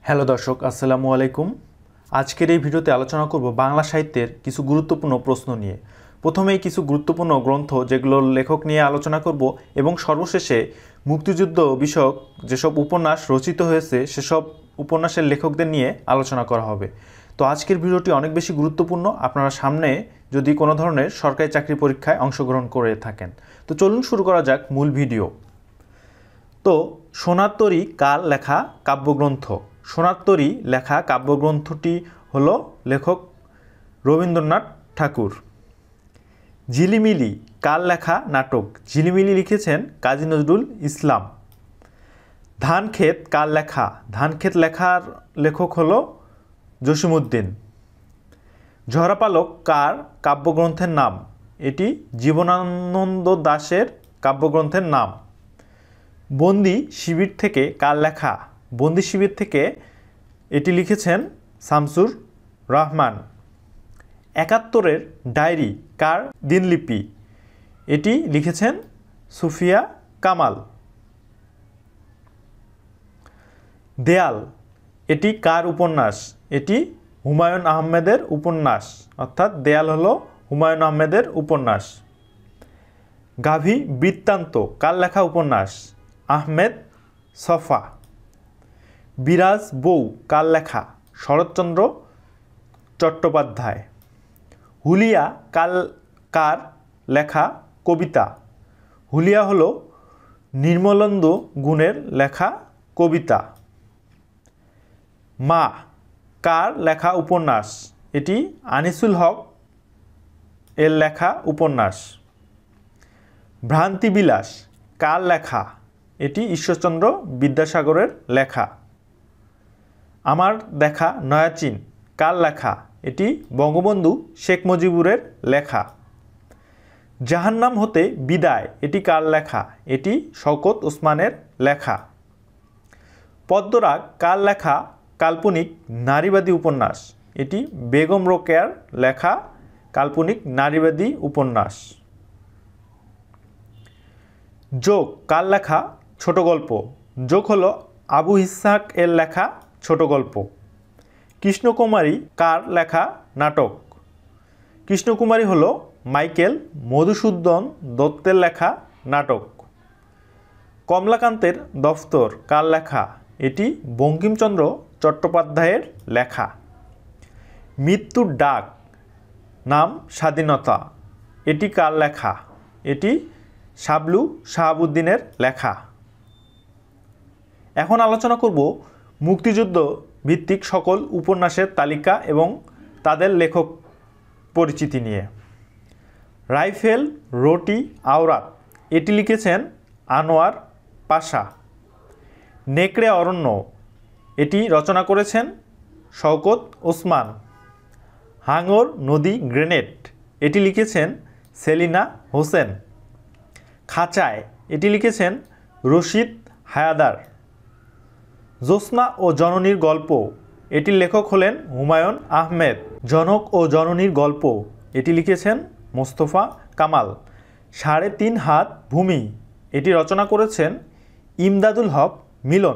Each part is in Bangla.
হ্যালো দর্শক, আসসালামু আলাইকুম। আজকের এই ভিডিওতে আলোচনা করব বাংলা সাহিত্যের কিছু গুরুত্বপূর্ণ প্রশ্ন নিয়ে। প্রথমেই কিছু গুরুত্বপূর্ণ গ্রন্থ যেগুলোর লেখক নিয়ে আলোচনা করব এবং সর্বশেষে মুক্তিযুদ্ধ বিষয়ক যেসব উপন্যাস রচিত হয়েছে সেসব উপন্যাসের লেখকদের নিয়ে আলোচনা করা হবে। তো আজকের ভিডিওটি অনেক বেশি গুরুত্বপূর্ণ। আপনারা সামনে যদি কোনো ধরনের সরকারি চাকরি পরীক্ষায় অংশগ্রহণ করে থাকেন, তো চলুন শুরু করা যাক মূল ভিডিও। তো সোনার তরী কার লেখা কাব্যগ্রন্থ? সোনার তরী লেখা কাব্যগ্রন্থটি হল লেখক রবীন্দ্রনাথ ঠাকুর। ঝিলিমিলি কার লেখা নাটক? ঝিলিমিলি লিখেছেন কাজী নজরুল ইসলাম। ধানক্ষেত কার লেখা? ধানক্ষেত লেখার লেখক হল জসিমউদ্দিন। ঝরাপালক কার কাব্যগ্রন্থের নাম? এটি জীবনানন্দ দাশের কাব্যগ্রন্থের নাম। বন্দি শিবির থেকে কার লেখা? বন্দি শিবির থেকে এটি লিখেছেন শামসুর রহমান। একাত্তরের ডায়েরি কার দিনলিপি? এটি লিখেছেন সুফিয়া কামাল। দেয়াল এটি কার উপন্যাস? এটি হুমায়ুন আহমেদের উপন্যাস, অর্থাৎ দেয়াল হলো হুমায়ুন আহমেদের উপন্যাস। গাভী বৃত্তান্ত কার লেখা উপন্যাস? আহমেদ ছফা। বিরাজ বউ কার লেখা? শরৎচন্দ্র চট্টোপাধ্যায়। হুলিয়া কার লেখা কবিতা? হুলিয়া হলো নির্মলেন্দু গুণের লেখা কবিতা। মা কার লেখা উপন্যাস? এটি আনিসুল হক এর লেখা উপন্যাস। ভ্রান্তিবিলাস কার লেখা? এটি ঈশ্বরচন্দ্র বিদ্যাসাগরের লেখা। আমার দেখা নয়াচীন কার লেখা? এটি বঙ্গবন্ধু শেখ মুজিবুরের লেখা। জাহান্নাম হতে বিদায় এটি কার লেখা? এটি শওকত ওসমানের লেখা। পদ্মরাগ কার লেখা কাল্পনিক নারীবাদী উপন্যাস? এটি বেগম রোকেয়ার লেখা কাল্পনিক নারীবাদী উপন্যাস। যোগ কার লেখা ছোট গল্প? যোগ হলো আবু ইসহাক এর লেখা ছোট গল্প। কৃষ্ণকুমারী কার লেখা নাটক? কৃষ্ণকুমারী হলো মাইকেল মধুসূদন দত্তের লেখা নাটক। কমলাকান্তের দফতর কার লেখা? এটি বঙ্কিমচন্দ্র চট্টোপাধ্যায়ের লেখা। মৃত্যুর ডাক নাম স্বাধীনতা এটি কার লেখা? এটি শাবলু শাহাবুদ্দিনের লেখা। এখন আলোচনা করব মুক্তিযুদ্ধ ভিত্তিক সকল উপন্যাসের তালিকা এবং তাদের লেখক পরিচিতি নিয়ে। রাইফেল রোটি আওরাত এটি লিখেছেন আনোয়ার পাশা। নেকড়ে অরণ্য এটি রচনা করেছেন শওকত ওসমান। হাঙর নদী গ্রেনেড এটি লিখেছেন সেলিনা হোসেন। খাঁচায় এটি লিখেছেন রশিদ হায়াদার। জ্যোৎস্না ও জননীর গল্প এটির লেখক হলেন হুমায়ুন আহমেদ। জনক ও জননীর গল্প এটি লিখেছেন মোস্তফা কামাল। ৩.৫ হাত ভূমি এটি রচনা করেছেন ইমদাদুল হক মিলন।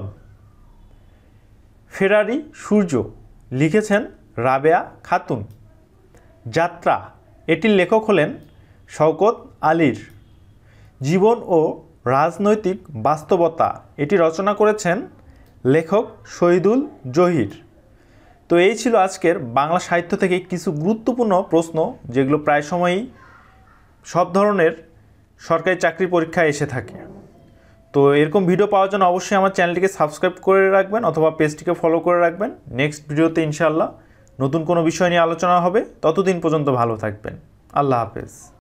ফেরারি সূর্য লিখেছেন রাবেয়া খাতুন। যাত্রা এটির লেখক হলেন শওকত আলীর। জীবন ও রাজনৈতিক বাস্তবতা এটি রচনা করেছেন লেখক শহীদুল জহির। তো এই ছিল আজকের বাংলা সাহিত্য থেকে কিছু গুরুত্বপূর্ণ প্রশ্ন যেগুলো প্রায় সময়ই সব ধরনের সরকারি চাকরি পরীক্ষায় এসে থাকে। তো এরকম ভিডিও পাওয়ার জন্য অবশ্যই আমার চ্যানেলটিকে সাবস্ক্রাইব করে রাখবেন অথবা পেজটিকে ফলো করে রাখবেন। নেক্সট ভিডিওতে ইনশাআল্লাহ নতুন কোনো বিষয় নিয়ে আলোচনা হবে। ততদিন পর্যন্ত ভালো থাকবেন। আল্লাহ হাফেজ।